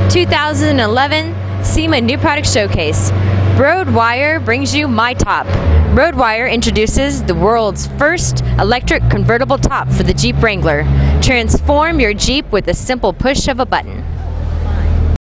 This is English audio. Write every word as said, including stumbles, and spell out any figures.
two thousand eleven SEMA New Product Showcase. Roadwire brings you myTop. Roadwire introduces the world's first electric convertible top for the Jeep Wrangler. Transform your Jeep with a simple push of a button.